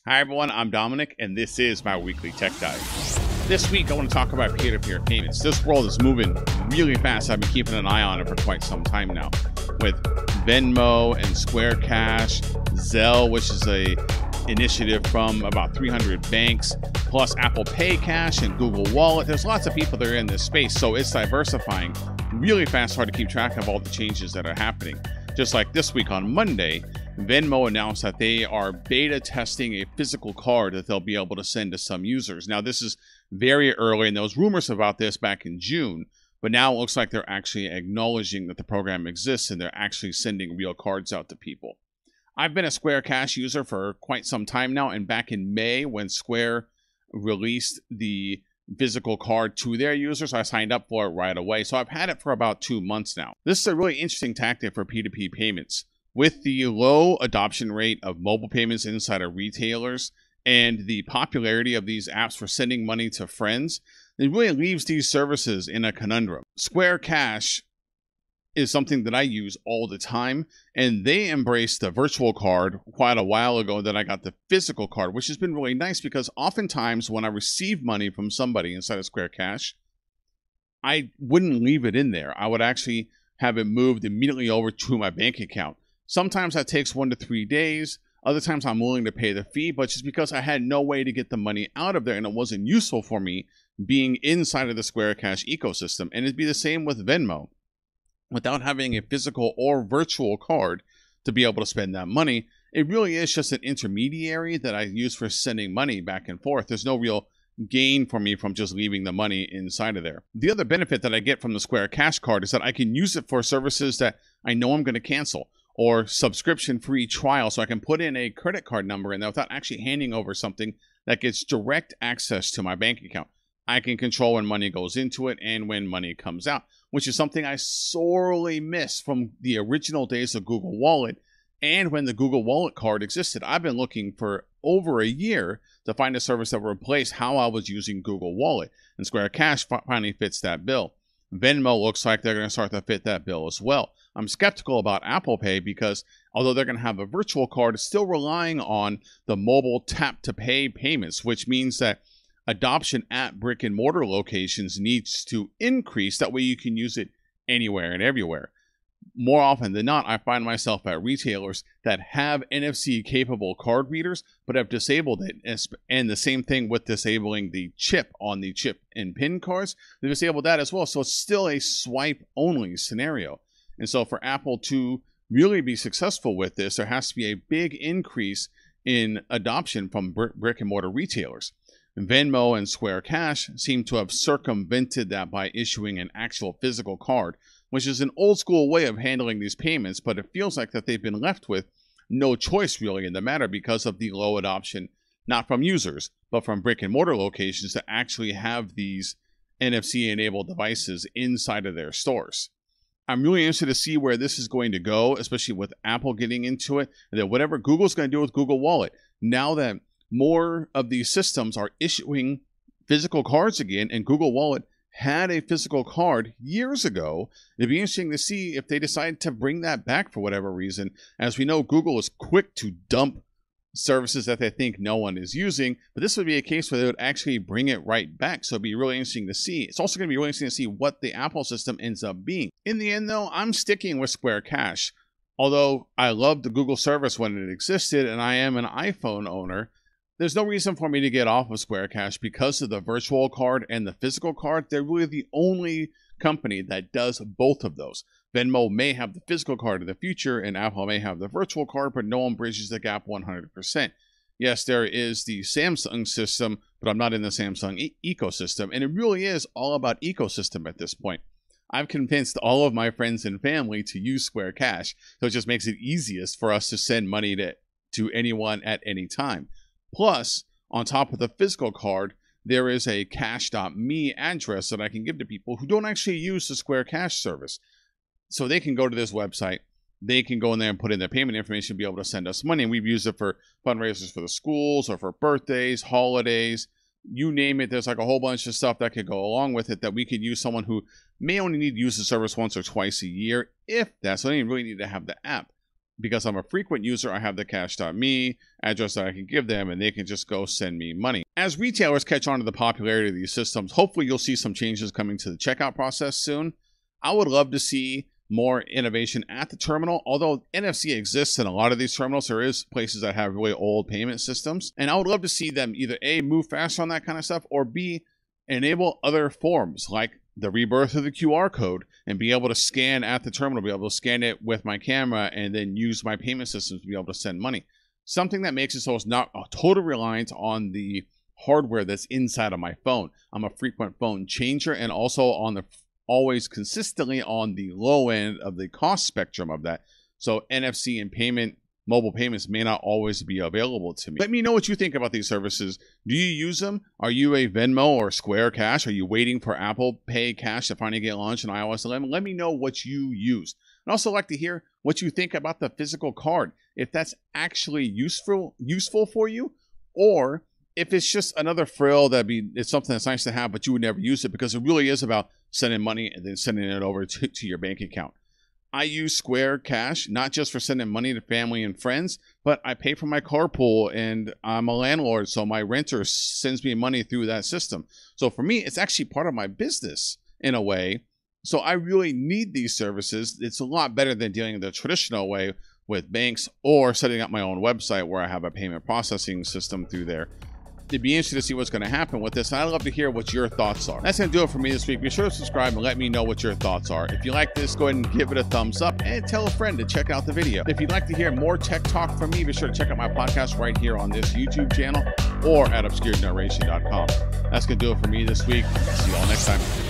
Hi everyone, I'm Dominic, and this is my weekly tech dive. This week I want to talk about peer-to-peer payments. This world is moving really fast. I've been keeping an eye on it for quite some time now. With Venmo and Square Cash, Zelle, which is a initiative from about 300 banks, plus Apple Pay Cash and Google Wallet. There's lots of people that are in this space, so it's diversifying really fast, hard to keep track of all the changes that are happening. Just like this week on Monday, Venmo announced that they are beta testing a physical card that they'll be able to send to some users. Now, this is very early, and there was rumors about this back in June, but now it looks like they're actually acknowledging that the program exists and they're actually sending real cards out to people. I've been a Square Cash user for quite some time now, and back in May when Square released the physical card to their users, I signed up for it right away. So I've had it for about 2 months now. This is a really interesting tactic for P2P payments. With the low adoption rate of mobile payments inside of retailers and the popularity of these apps for sending money to friends, it really leaves these services in a conundrum. Square Cash is something that I use all the time, and they embraced the virtual card quite a while ago. Then I got the physical card, which has been really nice because oftentimes when I receive money from somebody inside of Square Cash, I wouldn't leave it in there. I would actually have it moved immediately over to my bank account. Sometimes that takes 1 to 3 days. Other times I'm willing to pay the fee, but just because I had no way to get the money out of there and it wasn't useful for me being inside of the Square Cash ecosystem. And it'd be the same with Venmo. Without having a physical or virtual card to be able to spend that money, it really is just an intermediary that I use for sending money back and forth. There's no real gain for me from just leaving the money inside of there. The other benefit that I get from the Square Cash card is that I can use it for services that I know I'm going to cancel, or subscription-free trial, so I can put in a credit card number in there without actually handing over something that gets direct access to my bank account. I can control when money goes into it and when money comes out, which is something I sorely miss from the original days of Google Wallet and when the Google Wallet card existed. I've been looking for over a year to find a service that would replace how I was using Google Wallet, and Square Cash finally fits that bill. Venmo looks like they're going to start to fit that bill as well. I'm skeptical about Apple Pay because although they're going to have a virtual card, it's still relying on the mobile tap-to-pay payments, which means that adoption at brick and mortar locations needs to increase. That way you can use it anywhere and everywhere. More often than not, I find myself at retailers that have NFC capable card readers but have disabled it. And the same thing with disabling the chip on the chip and PIN cards. They disabled that as well. So it's still a swipe only scenario. And so for Apple to really be successful with this, there has to be a big increase in adoption from brick and mortar retailers. Venmo and Square Cash seem to have circumvented that by issuing an actual physical card, which is an old school way of handling these payments, but it feels like that they've been left with no choice really in the matter because of the low adoption, not from users, but from brick and mortar locations that actually have these NFC enabled devices inside of their stores. I'm really interested to see where this is going to go, especially with Apple getting into it, and that whatever Google's going to do with Google Wallet, now that more of these systems are issuing physical cards again, and Google Wallet had a physical card years ago. It'd be interesting to see if they decide to bring that back for whatever reason. As we know, Google is quick to dump services that they think no one is using, but this would be a case where they would actually bring it right back. So it'd be really interesting to see. It's also going to be really interesting to see what the Apple system ends up being. In the end, though, I'm sticking with Square Cash. Although I loved the Google service when it existed, and I am an iPhone owner, there's no reason for me to get off of Square Cash because of the virtual card and the physical card. They're really the only company that does both of those. Venmo may have the physical card in the future, and Apple may have the virtual card, but no one bridges the gap 100%. Yes, there is the Samsung system, but I'm not in the Samsung ecosystem, and it really is all about ecosystem at this point. I've convinced all of my friends and family to use Square Cash, so it just makes it easiest for us to send money to anyone at any time. Plus, on top of the physical card, there is a cash.me address that I can give to people who don't actually use the Square Cash service. So they can go to this website, they can go in there and put in their payment information, be able to send us money. And we've used it for fundraisers for the schools or for birthdays, holidays, you name it. There's like a whole bunch of stuff that could go along with it that we could use someone who may only need to use the service once or twice a year, if that's. So they really need to have the app. because I'm a frequent user, I have the cash.me address that I can give them, and they can just go send me money. As retailers catch on to the popularity of these systems, hopefully you'll see some changes coming to the checkout process soon. I would love to see more innovation at the terminal. Although NFC exists in a lot of these terminals, there is places that have really old payment systems. And I would love to see them either A, move faster on that kind of stuff, or B, enable other forms like the rebirth of the QR code and be able to scan at the terminal, be able to scan it with my camera and then use my payment systems to be able to send money. Something that makes it so it's not totally reliant on the hardware that's inside of my phone. I'm a frequent phone changer and also always consistently on the low end of the cost spectrum of that. So NFC and mobile payments may not always be available to me. Let me know what you think about these services. Do you use them? Are you a Venmo or Square Cash? Are you waiting for Apple Pay Cash to finally get launched in iOS 11? Let me know what you use. I'd also like to hear what you think about the physical card. If that's actually useful for you, or if it's just another frill it's something that's nice to have, but you would never use it because it really is about sending money and then sending it over to your bank account. I use Square Cash, not just for sending money to family and friends, but I pay for my carpool and I'm a landlord, so my renter sends me money through that system. So for me, it's actually part of my business in a way. So I really need these services. It's a lot better than dealing the traditional way with banks or setting up my own website where I have a payment processing system through there. It'd be interesting to see what's going to happen with this. I'd love to hear what your thoughts are. That's going to do it for me this week. Be sure to subscribe and let me know what your thoughts are. If you like this, go ahead and give it a thumbs up and tell a friend to check out the video. If you'd like to hear more tech talk from me, be sure to check out my podcast right here on this YouTube channel or at obscurednarration.com. That's going to do it for me this week. See you all next time.